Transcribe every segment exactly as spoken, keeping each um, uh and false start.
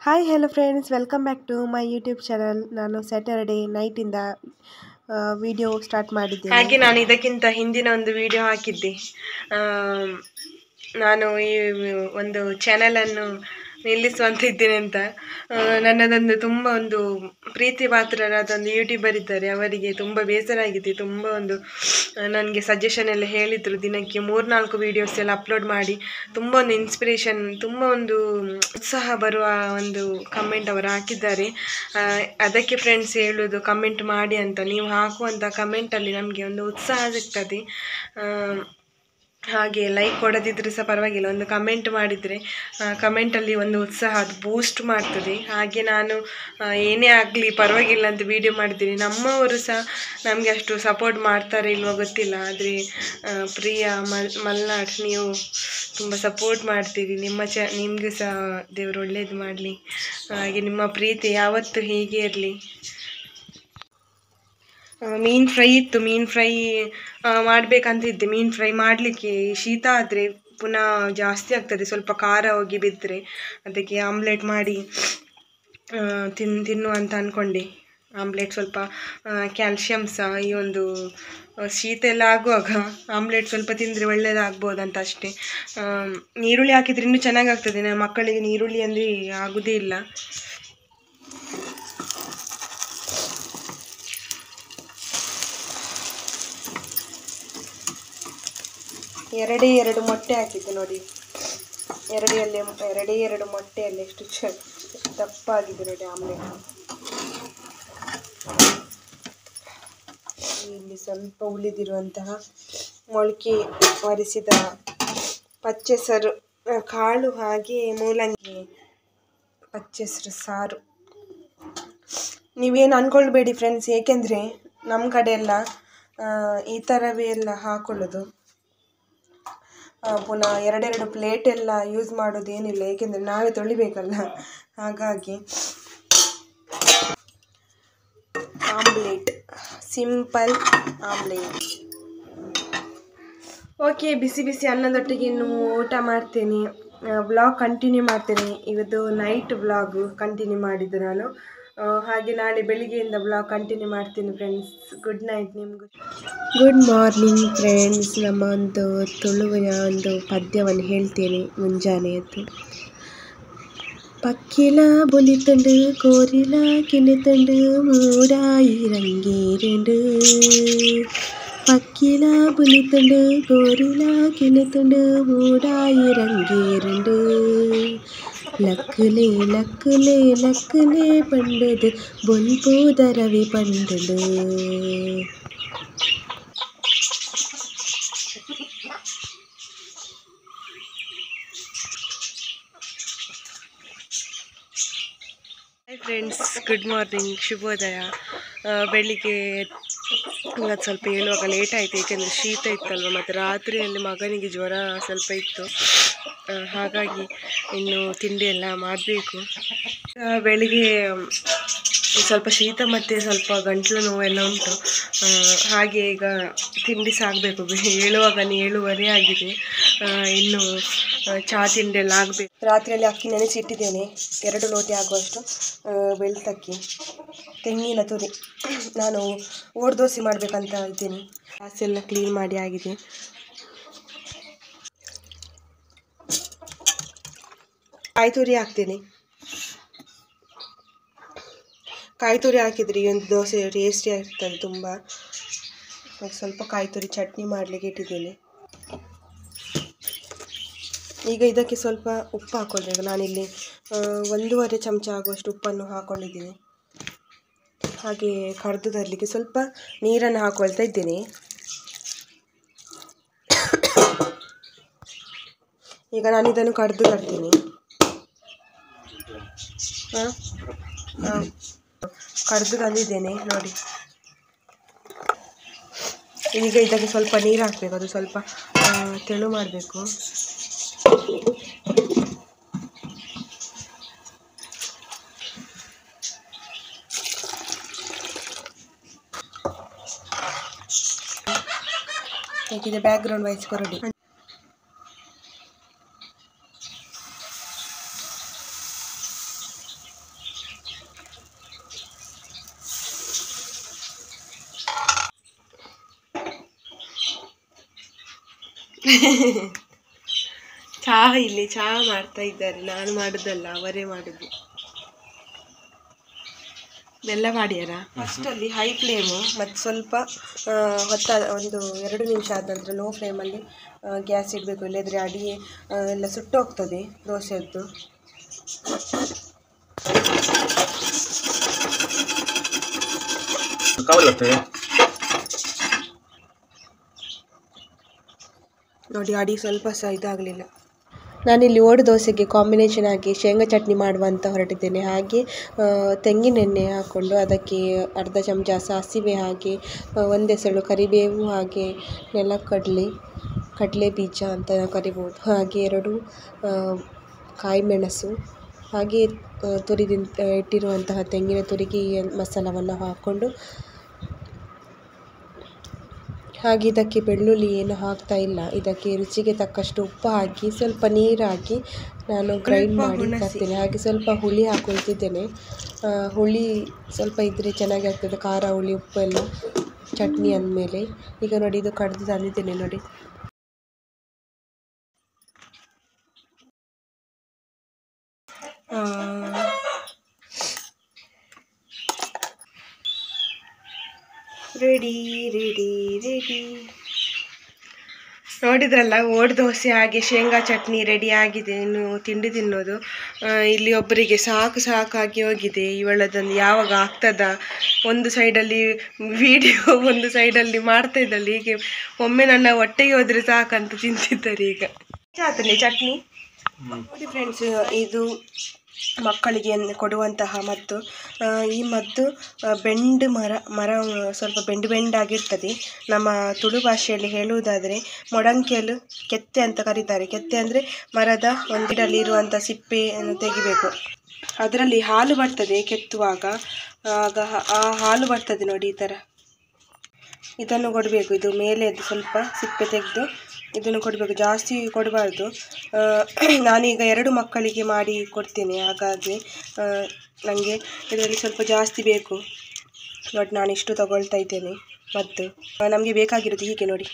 Hi hello friends, welcome back to my YouTube channel. ನಾನು Saturday ನೈಟಿಂದ video start ಮಾಡಿದ್ದೆ. ಹಾಗೆ ನಾನು ಇದಕ್ಕಿಂತ ಹಿಂದಿನ ಒಂದು ವಿಡಿಯೋ ಹಾಕಿದ್ದೆ. ನಾನು ಈ ಒಂದು ಚಾನಲನ್ನು ನಿಲ್ಲಿಸುವಂತ ಇದ್ದೇನೆ ಅಂತ. ನನ್ನದೊಂದು ತುಂಬ ಒಂದು ಪ್ರೀತಿ ಪಾತ್ರರಾದ ಒಂದು ಯೂಟ್ಯೂಬರ್ ಇದ್ದಾರೆ, ಅವರಿಗೆ ತುಂಬ ಬೇಸರ ಆಗಿದೆ. ತುಂಬ ಒಂದು ನನಗೆ ಸಜೆಷನ್ ಎಲ್ಲ ಹೇಳಿದರು, ದಿನಕ್ಕೆ ಮೂರ್ನಾಲ್ಕು ವೀಡಿಯೋಸ್ ಎಲ್ಲ ಅಪ್ಲೋಡ್ ಮಾಡಿ ತುಂಬ ಒಂದು ಇನ್ಸ್ಪಿರೇಷನ್, ತುಂಬ ಒಂದು ಉತ್ಸಾಹ ಬರುವ ಒಂದು ಕಮೆಂಟ್ ಅವರು ಹಾಕಿದ್ದಾರೆ. ಅದಕ್ಕೆ ಫ್ರೆಂಡ್ಸ್ ಹೇಳೋದು, ಕಮೆಂಟ್ ಮಾಡಿ ಅಂತ. ನೀವು ಹಾಕುವಂಥ ಕಮೆಂಟಲ್ಲಿ ನಮಗೆ ಒಂದು ಉತ್ಸಾಹ ಸಿಗ್ತದೆ. ಹಾಗೆ ಲೈಕ್ ಕೊಡದಿದ್ರೂ ಸಹ ಪರವಾಗಿಲ್ಲ, ಒಂದು ಕಮೆಂಟ್ ಮಾಡಿದರೆ ಕಮೆಂಟಲ್ಲಿ ಒಂದು ಉತ್ಸಾಹ ಅದು ಬೂಸ್ಟ್ ಮಾಡ್ತದೆ. ಹಾಗೆ ನಾನು ಏನೇ ಆಗಲಿ ಪರವಾಗಿಲ್ಲ ಅಂತ ವಿಡಿಯೋ ಮಾಡಿದ್ದೀನಿ. ನಮ್ಮವರು ಸಹ ನಮಗೆ ಅಷ್ಟು ಸಪೋರ್ಟ್ ಮಾಡ್ತಾರೆ ಇಲ್ವೋ ಗೊತ್ತಿಲ್ಲ, ಆದರೆ ಪ್ರಿಯಾ ಮಲ್ ಮಲ್ನಾಡ್ ನೀವು ತುಂಬ ಸಪೋರ್ಟ್ ಮಾಡ್ತೀರಿ. ನಿಮ್ಮ ಚ ನಿಮಗೂ ಸಹ ದೇವರು ಒಳ್ಳೇದು ಮಾಡಲಿ. ಹಾಗೆ ನಿಮ್ಮ ಪ್ರೀತಿ ಯಾವತ್ತೂ ಹೀಗೆ ಇರಲಿ. ಮೀನು ಫ್ರೈ ಇತ್ತು, ಮೀನು ಫ್ರೈ ಮಾಡಬೇಕಂತಿದ್ದೆ. ಮೀನು ಫ್ರೈ ಮಾಡಲಿಕ್ಕೆ ಶೀತ ಆದರೆ ಪುನಃ ಜಾಸ್ತಿ ಆಗ್ತದೆ, ಸ್ವಲ್ಪ ಖಾರ ಹೋಗಿ ಬಿದ್ದರೆ. ಅದಕ್ಕೆ ಆಮ್ಲೆಟ್ ಮಾಡಿ ತಿನ್ ತಿನ್ನು ಅಂತ ಅಂದ್ಕೊಂಡೆ. ಆಮ್ಲೆಟ್ ಸ್ವಲ್ಪ ಕ್ಯಾಲ್ಶಿಯಮ್ ಸಹ, ಈ ಒಂದು ಶೀತ ಎಲ್ಲ ಆಗುವಾಗ ಆಮ್ಲೆಟ್ ಸ್ವಲ್ಪ ತಿಂದರೆ ಒಳ್ಳೆಯದಾಗ್ಬೋದಂತ ಅಷ್ಟೇ. ಈರುಳ್ಳಿ ಹಾಕಿದರೆ ಇನ್ನೂ ಚೆನ್ನಾಗಾಗ್ತದೆ. ನಮ್ಮ ಮಕ್ಕಳಿಗೆ ಈರುಳ್ಳಿ ಅಂದರೆ ಆಗೋದೇ ಇಲ್ಲ. ಎರಡೇ ಎರಡು ಮೊಟ್ಟೆ ಹಾಕಿದ್ದೆ ನೋಡಿ. ಎರಡೇ ಅಲ್ಲಿ ಎರಡೇ ಎರಡು ಮೊಟ್ಟೆಯಲ್ಲಿ ಎಷ್ಟು ಚ ದಪ್ಪ ಆಗಿದೆ ನೋಡಿ ಆಮ್ಲೆಟ್. ಇಲ್ಲಿ ಸ್ವಲ್ಪ ಉಳಿದಿರುವಂತಹ ಮೊಳಕೆ ಒರೆಸಿದ ಪಚ್ಚೆಸರು ಕಾಳು, ಹಾಗೆ ಮೂಲಂಗಿ ಪಚ್ಚೆಸರು ಸಾರು. ನೀವೇನು ಅಂದ್ಕೊಳ್ಬೇಡಿ ಫ್ರೆಂಡ್ಸ್, ಏಕೆಂದರೆ ನಮ್ಮ ಕಡೆ ಎಲ್ಲ ಈ ಥರವೇ ಎಲ್ಲ ಹಾಕೊಳ್ಳೋದು. ಪುನಃ ಎರಡೆರಡು ಪ್ಲೇಟ್ ಎಲ್ಲ ಯೂಸ್ ಮಾಡೋದೇನಿಲ್ಲ, ಏಕೆಂದರೆ ನಾವೇ ತೊಳಿಬೇಕಲ್ಲ. ಹಾಗಾಗಿ ಆಮ್ಲೆಟ್, ಸಿಂಪಲ್ ಆಮ್ಲೆಟ್. ಓಕೆ, ಬಿಸಿ ಬಿಸಿ ಅನ್ನದೊಟ್ಟಿಗೆ ಇನ್ನು ಊಟ ಮಾಡ್ತೇನೆ. ವ್ಲಾಗ್ ಕಂಟಿನ್ಯೂ ಮಾಡ್ತೇನೆ. ಇವತ್ತು ನೈಟ್ ವ್ಲಾಗ್ ಕಂಟಿನ್ಯೂ ಮಾಡಿದ್ದು ನಾನು. ಹಾಗೆ ನಾಳೆ ಬೆಳಿಗ್ಗೆಯಿಂದ ವ್ಲಾಗ್ ಕಂಟಿನ್ಯೂ ಮಾಡ್ತೀನಿ ಫ್ರೆಂಡ್ಸ್. ಗುಡ್ ನೈಟ್ ನಿಮಗೂ. Good morning friends. ನಮ್ಮ ಒಂದು ತುಳುವಿನ ಒಂದು ಪದ್ಯವನ್ನು ಹೇಳ್ತೇನೆ ಮುಂಜಾನೆಯದ್ದು. ಪಕ್ಕಿಲ ಬುಲಿತಂಡು ಕೋರಿಲ ಕಿಲಿತಂಡು ಮೂಡಾಯಿ ರಂಗೇರಂಡು. ಪಕ್ಕಿಲ ಬುಲಿತಂಡು ಕೋರಿಲ ಕಿಲಿತಂಡು ಮೂಡಾಯಿ ರಂಗೇರಂಡು. ಲಕ್ಕುಲೆ ಲಕ್ಕುಲೆ ಲಕ್ಕುಲೆ ಪಂಡದು ಬೊಲ್ಪೂದರವಿ ಪಂಡದು. ಹಾಯ್ ಫ್ರೆಂಡ್ಸ್, ಗುಡ್ ಮಾರ್ನಿಂಗ್, ಶುಭೋದಯ. ಬೆಳಿಗ್ಗೆ ಇವತ್ತು ಸ್ವಲ್ಪ ಹೇಳುವಾಗ ಲೇಟ್ ಆಯಿತು, ಏಕೆಂದರೆ ಶೀತ ಇತ್ತಲ್ವ, ಮತ್ತು ರಾತ್ರಿಯಲ್ಲಿ ಮಗನಿಗೆ ಜ್ವರ ಸ್ವಲ್ಪ ಇತ್ತು. ಹಾಗಾಗಿ ಇನ್ನು ತಿಂಡಿ ಎಲ್ಲ ಮಾಡಬೇಕು. ಬೆಳಿಗ್ಗೆ ಸ್ವಲ್ಪ ಶೀತ ಮತ್ತು ಸ್ವಲ್ಪ ಗಂಟಲು ನೋವೆಲ್ಲ ಉಂಟು. ಹಾಗೆ ಈಗ ತಿಂಡಿ ಸಾಗಬೇಕು. ಹೇಳುವಾಗ ಏಳುವರೆ ಆಗಿದೆ, ಇನ್ನು ಚಹಾ ತಿಂಡಿ ಎಲ್ಲ ಆಗಬೇಕು. ರಾತ್ರಿಯಲ್ಲಿ ಅಕ್ಕಿ ನೆನೆಸಿಟ್ಟಿದ್ದೇನೆ, ಎರಡು ಲೋಟ ಆಗುವಷ್ಟು. ಬೆಳ್ತಕ್ಕಿ, ತೆಂಗಿನ ತುರಿ. ನಾನು ಓಡ್ ದೋಸೆ ಮಾಡಬೇಕಂತ ಇದ್ದೀನಿ. ಗ್ಯಾಸ್ ಎಲ್ಲ ಕ್ಲೀನ್ ಮಾಡಿ ಆಗಿದೆ. ಕಾಯಿ ತುರಿ ಹಾಕ್ತೀನಿ. ಕಾಯಿ ತುರಿ ಹಾಕಿದರೆ ಈ ಒಂದು ದೋಸೆ ಟೇಸ್ಟಿ ಆಗಿರ್ತದೆ ತುಂಬ. ಸ್ವಲ್ಪ ಕಾಯಿ ತುರಿ ಚಟ್ನಿ ಮಾಡಲಿಕ್ಕೆ ಇಟ್ಟಿದ್ದೀನಿ. ಈಗ ಇದಕ್ಕೆ ಸ್ವಲ್ಪ ಉಪ್ಪು ಹಾಕ್ಕೊಳ್ಬೇಕು. ನಾನಿಲ್ಲಿ ಒಂದೂವರೆ ಚಮಚ ಆಗುವಷ್ಟು ಉಪ್ಪನ್ನು ಹಾಕ್ಕೊಂಡಿದ್ದೀನಿ. ಹಾಗೆ ಕರೆದು ತರಲಿಕ್ಕೆ ಸ್ವಲ್ಪ ನೀರನ್ನು ಹಾಕ್ಕೊಳ್ತಾ ಇದ್ದೀನಿ. ಈಗ ನಾನು ಇದನ್ನು ಕರೆದು ತರ್ತೀನಿ. ಹಾಂ ಹಾಂ ಕರೆದು ತಂದಿದ್ದೇನೆ ನೋಡಿ. ಈಗ ಇದಕ್ಕೆ ಸ್ವಲ್ಪ ನೀರು ಹಾಕಬೇಕು, ಅದು ಸ್ವಲ್ಪ ತೆಳು ಮಾಡಬೇಕು. ಹೇಗಿದೆ ಬ್ಯಾಕ್ಗ್ರೌಂಡ್ ವಾಯ್ಸ್ ಕೊರಡಿ. ಚಹಾ ಇಲ್ಲಿ ಚಹಾ ಮಾಡ್ತಾ ಇದ್ದಾರೆ, ನಾನು ಮಾಡೋದಲ್ಲ, ಅವರೇ ಮಾಡೋದು. ಬೆಲ್ಲ ಮಾಡ್ಯಾರ. ಫಸ್ಟಲ್ಲಿ ಹೈ ಫ್ಲೇಮು ಮತ್ತು ಸ್ವಲ್ಪ ಹೊತ್ತ ಒಂದು ಎರಡು ನಿಮಿಷ ಆದ ನಂತರ ಲೋ ಫ್ಲೇಮಲ್ಲಿ ಗ್ಯಾಸ್ ಇಡಬೇಕು, ಇಲ್ಲದ್ರೆ ಅಡಿ ಎಲ್ಲ ಸುಟ್ಟೋಗ್ತದೆ ದೋಸೆಯದ್ದು. ನೋಡಿ ಅಡಿ ಸ್ವಲ್ಪ ಸಹ ಇದಾಗಲಿಲ್ಲ. ನಾನಿಲ್ಲಿ ಓಡು ದೋಸೆಗೆ ಕಾಂಬಿನೇಷನ್ ಆಗಿ ಶೇಂಗಾ ಚಟ್ನಿ ಮಾಡುವಂತ ಹೊರಟಿದ್ದೇನೆ. ಹಾಗೆ ತೆಂಗಿನೆಣ್ಣೆ ಹಾಕ್ಕೊಂಡು ಅದಕ್ಕೆ ಅರ್ಧ ಚಮಚ ಸಾಸಿವೆ, ಹಾಗೆ ಒಂದೆಸಳು ಕರಿಬೇವು, ಹಾಗೆ ನೆಲಕಡಲೆ ಕಡಲೆ ಬೀಜ ಅಂತ ಕರಿಬೋದು, ಹಾಗೆ ಎರಡು ಕಾಯಿ ಮೆಣಸು, ಹಾಗೆ ತುರಿದು ಇಟ್ಟಿರುವಂತಹ ತೆಂಗಿನ ತುರಿಗಿ ಮಸಾಲವನ್ನು ಹಾಕ್ಕೊಂಡು, ಹಾಗೆ ಇದಕ್ಕೆ ಬೆಳ್ಳುಳ್ಳಿ ಏನು ಹಾಕ್ತಾ ಇಲ್ಲ, ಇದಕ್ಕೆ ರುಚಿಗೆ ತಕ್ಕಷ್ಟು ಉಪ್ಪು ಹಾಕಿ ಸ್ವಲ್ಪ ನೀರು ಹಾಕಿ ನಾನು ಗ್ರೈಂಡ್ ಮಾಡಿ ತರ್ತೇನೆ. ಹಾಗೆ ಸ್ವಲ್ಪ ಹುಳಿ ಹಾಕೊಳ್ತಿದ್ದೇನೆ. ಹುಳಿ ಸ್ವಲ್ಪ ಇದ್ದರೆ ಚೆನ್ನಾಗಿ ಆಗ್ತದೆ, ಖಾರ ಹುಳಿ ಉಪ್ಪು ಎಲ್ಲ ಚಟ್ನಿ ಅಂದಮೇಲೆ. ಈಗ ನೋಡಿ ಇದು ಕಡ್ದು ತಂದಿದ್ದೇನೆ ನೋಡಿ. ರೆಡಿ ರೆಡಿ ರೆಡಿ ನೋಡಿದ್ರಲ್ಲ, ಓಡು ದೋಸೆ ಹಾಗೆ ಶೇಂಗಾ ಚಟ್ನಿ ರೆಡಿ ಆಗಿದೆ. ಇನ್ನು ತಿಂಡಿ ತಿನ್ನೋದು. ಇಲ್ಲಿ ಒಬ್ಬರಿಗೆ ಸಾಕು ಸಾಕಾಗಿ ಹೋಗಿದೆ. ಇವಳದನ್ನು ಯಾವಾಗ ಆಗ್ತದ, ಒಂದು ಸೈಡಲ್ಲಿ ವಿಡಿಯೋ ಒಂದು ಸೈಡಲ್ಲಿ ಮಾಡ್ತಾ ಇದ್ದಲ್ಲಿ, ಹೀಗೆ ಒಮ್ಮೆ ನನ್ನ ಹೊಟ್ಟೆಗೆ ಹೋದರೆ ಸಾಕಂತ ತಿಂತಿದ್ದಾರೆ. ಈಗ ಆತನೆ ಚಟ್ನಿ ನೋಡಿ ಫ್ರೆಂಡ್ಸ್, ಇದು ಮಕ್ಕಳಿಗೆ ಕೊಡುವಂತಹ ಮದ್ದು. ಈ ಮದ್ದು ಬೆಂಡು ಮರ ಮರ ಸ್ವಲ್ಪ ಬೆಂಡು ಬೆಂಡಾಗಿರ್ತದೆ. ನಮ್ಮ ತುಳು ಭಾಷೆಯಲ್ಲಿ ಹೇಳುವುದಾದರೆ ಮೊಡಂಕೆಲು ಕೆತ್ತೆ ಅಂತ ಕರೀತಾರೆ. ಕೆತ್ತೆ ಅಂದರೆ ಮರದ ಒಂದಿಡಲ್ಲಿ ಇರುವಂಥ ಸಿಪ್ಪೆಯನ್ನು ತೆಗಿಬೇಕು. ಅದರಲ್ಲಿ ಹಾಲು ಬರ್ತದೆ ಕೆತ್ತುವಾಗ. ಆಗ ಆ ಹಾಲು ಬರ್ತದೆ ನೋಡಿ, ಈ ಥರ ಇದನ್ನು ಕೊಡಬೇಕು. ಇದು ಮೇಲೆ ಸ್ವಲ್ಪ ಸಿಪ್ಪೆ ತೆಗೆದು ಇದನ್ನು ಕೊಡಬೇಕು, ಜಾಸ್ತಿ ಕೊಡಬಾರ್ದು. ನಾನೀಗ ಎರಡು ಮಕ್ಕಳಿಗೆ ಮಾಡಿ ಕೊಡ್ತೇನೆ, ಹಾಗಾಗಿ ನನಗೆ ಇದರಲ್ಲಿ ಸ್ವಲ್ಪ ಜಾಸ್ತಿ ಬೇಕು ನೋಡಿ. ನಾನು ಇಷ್ಟು ತಗೊಳ್ತಾ ಇದ್ದೇನೆ. ಮತ್ತು ನಮಗೆ ಬೇಕಾಗಿರೋದು ಹೀಗೆ ನೋಡಿ,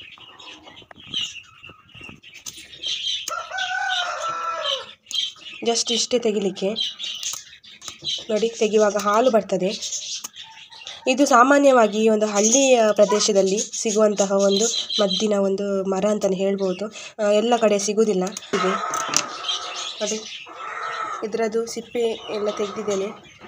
ಜಸ್ಟ್ ಇಷ್ಟೇ ತೆಗಿಲಿಕ್ಕೆ ನೋಡಿ. ತೆಗೆಯುವಾಗ ಹಾಲು ಬರ್ತದೆ. ಇದು ಸಾಮಾನ್ಯವಾಗಿ ಒಂದು ಹಳ್ಳಿಯ ಪ್ರದೇಶದಲ್ಲಿ ಸಿಗುವಂತಹ ಒಂದು ಮದ್ದಿನ ಒಂದು ಮರ ಅಂತಲೇ ಹೇಳ್ಬೋದು. ಎಲ್ಲ ಕಡೆ ಸಿಗೋದಿಲ್ಲ. ಇದೆ ನೋಡಿ, ಇದರದ್ದು ಸಿಪ್ಪೆ ಎಲ್ಲ ತೆಗೆದಿದ್ದೇನೆ.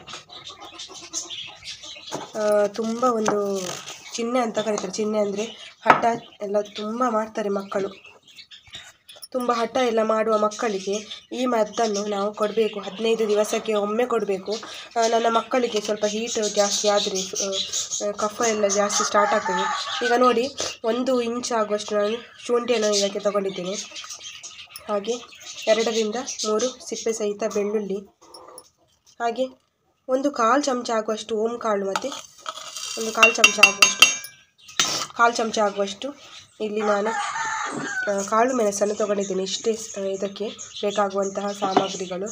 ತುಂಬ ಒಂದು ಚಿಹ್ನೆ ಅಂತ ಕರೀತಾರೆ. ಚಿಹ್ನೆ ಅಂದರೆ ಹಠ ಎಲ್ಲ ತುಂಬ ಮಾಡ್ತಾರೆ ಮಕ್ಕಳು. ತುಂಬ ಹಠ ಎಲ್ಲ ಮಾಡುವ ಮಕ್ಕಳಿಗೆ ಈ ಮದ್ದನ್ನು ನಾವು ಕೊಡಬೇಕು. ಹದಿನೈದು ದಿವಸಕ್ಕೆ ಒಮ್ಮೆ ಕೊಡಬೇಕು. ನನ್ನ ಮಕ್ಕಳಿಗೆ ಸ್ವಲ್ಪ ಹೀಟ್ ಜಾಸ್ತಿ ಆದರೆ ಕಫ ಎಲ್ಲ ಜಾಸ್ತಿ ಸ್ಟಾರ್ಟ್ ಆಗ್ತದೆ. ಈಗ ನೋಡಿ, ಒಂದು ಇಂಚ್ ಆಗುವಷ್ಟು ನಾನು ಶುಂಠಿಯನ್ನು ಇದಕ್ಕೆ ತಗೊಂಡಿದ್ದೇನೆ. ಹಾಗೆ ಎರಡರಿಂದ ಮೂರು ಸಿಪ್ಪೆ ಸಹಿತ ಬೆಳ್ಳುಳ್ಳಿ, ಹಾಗೆ ಒಂದು ಕಾಲು ಚಮಚ ಆಗುವಷ್ಟು ಓಂ ಕಾಳು, ಮತ್ತು ಒಂದು ಕಾಲು ಚಮಚ ಆಗುವಷ್ಟು ಕಾಲು ಚಮಚ ಆಗುವಷ್ಟು ಇಲ್ಲಿ ನಾನು ಕಾಳು ಮೆಣಸನ್ನು ತಗೊಂಡಿದ್ದೀನಿ. ಇಷ್ಟೇ ಇದಕ್ಕೆ ಬೇಕಾಗುವಂತಹ ಸಾಮಗ್ರಿಗಳು.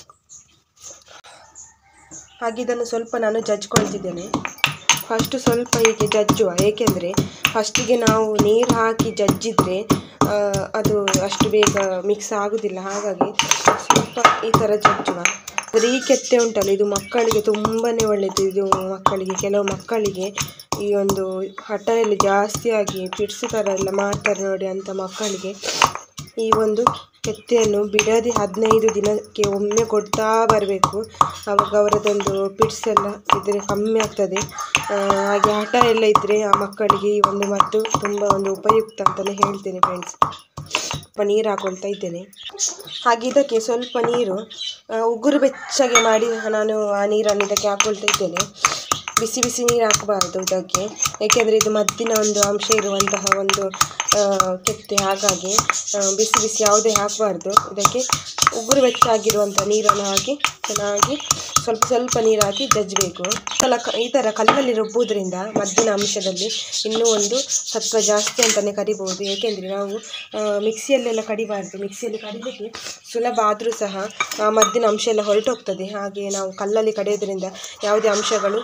ಹಾಗೆ ಇದನ್ನು ಸ್ವಲ್ಪ ನಾನು ಜಜ್ಕೊಳ್ತಿದ್ದೇನೆ. ಫಸ್ಟು ಸ್ವಲ್ಪ ಹೀಗೆ ಜಜ್ಜುವ, ಏಕೆಂದರೆ ಫಸ್ಟಿಗೆ ನಾವು ನೀರು ಹಾಕಿ ಜಜ್ಜಿದರೆ ಅದು ಅಷ್ಟು ಬೇಗ ಮಿಕ್ಸ್ ಆಗೋದಿಲ್ಲ. ಹಾಗಾಗಿ ಸ್ವಲ್ಪ ಈ ಥರ ಜಜ್ಜುವ. ಆದರೆ ಈ ಕೆತ್ತೆ ಉಂಟಲ್ಲ, ಇದು ಮಕ್ಕಳಿಗೆ ತುಂಬಾ ಒಳ್ಳೆಯದು. ಇದು ಮಕ್ಕಳಿಗೆ, ಕೆಲವು ಮಕ್ಕಳಿಗೆ ಈ ಒಂದು ಹಠ ಎಲ್ಲ ಜಾಸ್ತಿಯಾಗಿ ಪಿಡ್ಸು ಥರ ಎಲ್ಲ ಮಾಡ್ತಾರೆ ನೋಡಿ, ಅಂಥ ಮಕ್ಕಳಿಗೆ ಈ ಒಂದು ಕೆತ್ತೆಯನ್ನು ಬಿಡದೆ ಹದಿನೈದು ದಿನಕ್ಕೆ ಒಮ್ಮೆ ಕೊಡ್ತಾ ಬರಬೇಕು. ಆವಾಗ ಅವರದೊಂದು ಪಿಡ್ಸ್ ಎಲ್ಲ ಇದ್ದರೆ ಕಮ್ಮಿ ಆಗ್ತದೆ. ಹಾಗೆ ಹಠ ಎಲ್ಲ ಇದ್ದರೆ ಆ ಮಕ್ಕಳಿಗೆ ಈ ಒಂದು ಮದ್ದು ತುಂಬ ಒಂದು ಉಪಯುಕ್ತ ಅಂತಲೇ ಹೇಳ್ತೇನೆ ಫ್ರೆಂಡ್ಸ್. ಸ್ವಲ್ಪ ನೀರು ಹಾಕೊಳ್ತಾ ಇದ್ದೇನೆ. ಹಾಗೆ ಇದಕ್ಕೆ ಸ್ವಲ್ಪ ನೀರು ಉಗುರು ಬೆಚ್ಚಗೆ ಮಾಡಿ ನಾನು ಆ ನೀರನ್ನು ಇದಕ್ಕೆ ಹಾಕೊಳ್ತಾ ಇದ್ದೇನೆ. ಬಿಸಿ ಬಿಸಿ ನೀರು ಹಾಕಬಾರ್ದು ಇದಕ್ಕೆ, ಏಕೆಂದರೆ ಇದು ಮದ್ದಿನ ಒಂದು ಅಂಶ ಇರುವಂತಹ ಒಂದು ಕೆತ್ತೆ. ಹಾಗಾಗಿ ಬಿಸಿ ಬಿಸಿ ಯಾವುದೇ ಹಾಕಬಾರ್ದು ಇದಕ್ಕೆ. ಉಗುರು ಬೆಚ್ಚಾಗಿರುವಂಥ ನೀರನ್ನು ಹಾಕಿ ಚೆನ್ನಾಗಿ ಸ್ವಲ್ಪ ಸ್ವಲ್ಪ ನೀರು ಹಾಕಿ ಜಜ್ಜಬೇಕು. ಕಲ ಈ ಥರ ಕಲ್ಲಲ್ಲಿ ರುಬ್ಬುವುದರಿಂದ ಮದ್ದಿನ ಅಂಶದಲ್ಲಿ ಇನ್ನೂ ಒಂದು ಸತ್ವ ಜಾಸ್ತಿ ಅಂತಲೇ ಕರಿಬೋದು. ಏಕೆಂದರೆ ನಾವು ಮಿಕ್ಸಿಯಲ್ಲೆಲ್ಲ ಕಡಿಬಾರ್ದು. ಮಿಕ್ಸಿಯಲ್ಲಿ ಕಡಿಲಿಕ್ಕೆ ಸುಲಭ ಆದರೂ ಸಹ ಮದ್ದಿನ ಅಂಶ ಎಲ್ಲ ಹೊರಟೋಗ್ತದೆ. ಹಾಗೆ ನಾವು ಕಲ್ಲಲ್ಲಿ ಕಡಿಯೋದ್ರಿಂದ ಯಾವುದೇ ಅಂಶಗಳು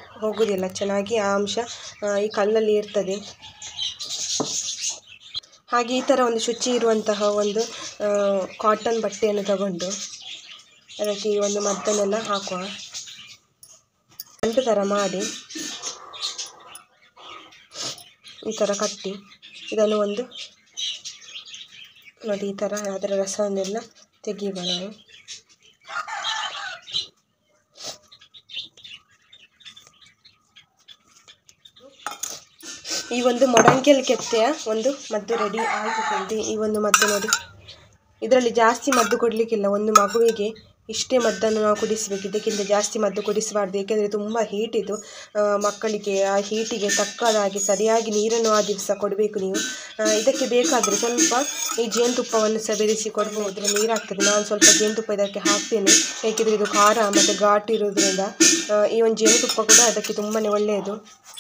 ಹೋಗುವುದಿಲ್ಲ. ಚೆನ್ನಾಗಿ ಆ ಅಂಶ ಈ ಕಲ್ಲಲ್ಲಿ ಇರ್ತದೆ. ಹಾಗೆ ಈ ಥರ ಒಂದು ಶುಚಿ ಇರುವಂತಹ ಒಂದು ಕಾಟನ್ ಬಟ್ಟೆಯನ್ನು ತಗೊಂಡು ಅದಕ್ಕೆ ಈ ಒಂದು ಮದ್ದನ್ನೆಲ್ಲ ಹಾಕುವ. ಗಂಟು ಥರ ಮಾಡಿ ಈ ಥರ ಕಟ್ಟಿ ಇದನ್ನು ಒಂದು ನೋಡಿ ಈ ಥರ ಅದರ ರಸವನ್ನೆಲ್ಲ ತೆಗೆಯುವ ನಾವು. ಈ ಒಂದು ಮೊಡಂಕೆಲ್ ಕೆತ್ತೆಯ ಒಂದು ಮದ್ದು ರೆಡಿ ಆಯಿತು. ಈ ಒಂದು ಮದ್ದು ನೋಡಿ, ಇದರಲ್ಲಿ ಜಾಸ್ತಿ ಮದ್ದು ಕೊಡಲಿಕ್ಕಿಲ್ಲ. ಒಂದು ಮಗುವಿಗೆ ಇಷ್ಟೇ ಮದ್ದನ್ನು ನಾವು ಕುಡಿಸಬೇಕು, ಇದಕ್ಕಿಂತ ಜಾಸ್ತಿ ಮದ್ದು ಕುಡಿಸಬಾರ್ದು. ಏಕೆಂದರೆ ತುಂಬ ಹೀಟ್ ಇದು ಮಕ್ಕಳಿಗೆ. ಆ ಹೀಟಿಗೆ ತಕ್ಕದಾಗಿ ಸರಿಯಾಗಿ ನೀರನ್ನು ಆ ದಿವಸ ಕೊಡಬೇಕು ನೀವು. ಇದಕ್ಕೆ ಬೇಕಾದರೆ ಸ್ವಲ್ಪ ಈ ಜೇನುತುಪ್ಪವನ್ನು ಸಹ ಬೆರೆಸಿ ಕೊಡ್ಬೋದು, ನೀರಾಗ್ತದೆ. ನಾನು ಸ್ವಲ್ಪ ಜೇನುತುಪ್ಪ ಇದಕ್ಕೆ ಹಾಕ್ತೇನೆ, ಏಕೆಂದರೆ ಇದು ಖಾರ ಮತ್ತು ಘಾಟ್ ಇರೋದ್ರಿಂದ ಈ ಒಂದು ಜೇನುತುಪ್ಪ ಕೂಡ ಅದಕ್ಕೆ ತುಂಬಾ ಒಳ್ಳೆಯದು.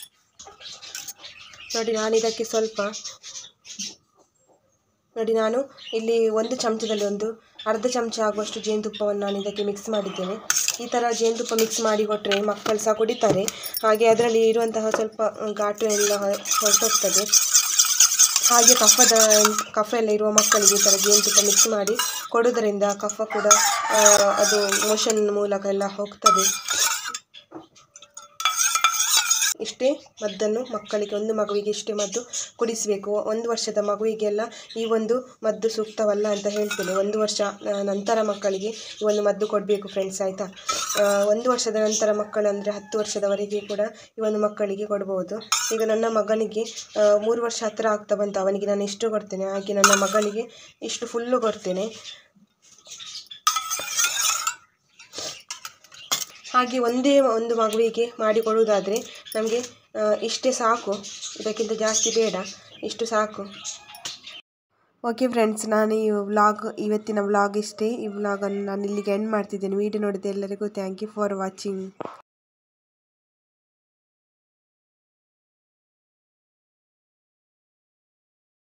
ನೋಡಿ ನಾನು ಇದಕ್ಕೆ ಸ್ವಲ್ಪ ನೋಡಿ ನಾನು ಇಲ್ಲಿ ಒಂದು ಚಮಚದಲ್ಲಿ ಒಂದು ಅರ್ಧ ಚಮಚ ಆಗುವಷ್ಟು ಜೇನುತುಪ್ಪವನ್ನು ನಾನು ಇದಕ್ಕೆ ಮಿಕ್ಸ್ ಮಾಡಿದ್ದೇನೆ. ಈ ಥರ ಜೇನುತುಪ್ಪ ಮಿಕ್ಸ್ ಮಾಡಿ ಕೊಟ್ಟರೆ ಮಕ್ಕಳು ಸಹ ಕುಡಿತಾರೆ. ಹಾಗೆ ಅದರಲ್ಲಿ ಇರುವಂತಹ ಸ್ವಲ್ಪ ಘಾಟು ಎಲ್ಲ ಹೊರಟೋಗ್ತದೆ. ಹಾಗೆ ಕಫದ ಕಫ ಎಲ್ಲ ಇರುವ ಮಕ್ಕಳಿಗೆ ಈ ಥರ ಜೇನುತುಪ್ಪ ಮಿಕ್ಸ್ ಮಾಡಿ ಕೊಡೋದರಿಂದ ಕಫ ಕೂಡ ಅದು ಮೋಷನ್ ಮೂಲಕ ಎಲ್ಲ ಹೋಗ್ತದೆ. ಇಷ್ಟೇ ಮದ್ದನ್ನು ಮಕ್ಕಳಿಗೆ, ಒಂದು ಮಗುವಿಗೆ ಇಷ್ಟೇ ಮದ್ದು ಕುಡಿಸಬೇಕು. ಒಂದು ವರ್ಷದ ಮಗುವಿಗೆಲ್ಲ ಈ ಒಂದು ಮದ್ದು ಸೂಕ್ತವಲ್ಲ ಅಂತ ಹೇಳ್ತೇನೆ. ಒಂದು ವರ್ಷ ನಂತರ ಮಕ್ಕಳಿಗೆ ಈ ಒಂದು ಮದ್ದು ಕೊಡಬೇಕು ಫ್ರೆಂಡ್ಸ್, ಆಯಿತಾ. ಒಂದು ವರ್ಷದ ನಂತರ ಮಕ್ಕಳು ಅಂದರೆ ಹತ್ತು ವರ್ಷದವರೆಗೆ ಕೂಡ ಈ ಒಂದು ಮಕ್ಕಳಿಗೆ ಕೊಡ್ಬೋದು. ಈಗ ನನ್ನ ಮಗನಿಗೆ ಮೂರು ವರ್ಷ ಹತ್ತಿರ ಆಗ್ತಾ ಬಂತು, ಅವನಿಗೆ ನಾನು ಇಷ್ಟು ಕೊಡ್ತೇನೆ, ಹಾಗೆ ನನ್ನ ಮಗಳಿಗೆ ಇಷ್ಟು ಫುಲ್ಲು ಕೊಡ್ತೇನೆ. ಹಾಗೆ ಒಂದೇ ಒಂದು ಮಗುವಿಗೆ ಮಾಡಿಕೊಡುವುದಾದರೆ ನಮಗೆ ಇಷ್ಟೇ ಸಾಕು, ಇದಕ್ಕಿಂತ ಜಾಸ್ತಿ ಬೇಡ, ಇಷ್ಟು ಸಾಕು. ಓಕೆ ಫ್ರೆಂಡ್ಸ್, ನಾನು ಈ ವ್ಲಾಗ್ ಇವತ್ತಿನ ವ್ಲಾಗ್ ಇಷ್ಟೇ. ಈ ವ್ಲಾಗನ್ನು ನಾನು ಇಲ್ಲಿಗೆ ಎಂಡ್ ಮಾಡ್ತಿದ್ದೇನೆ. ವಿಡಿಯೋ ನೋಡಿದ ಎಲ್ಲರಿಗೂ ಥ್ಯಾಂಕ್ ಯು ಫಾರ್ ವಾಚಿಂಗ್.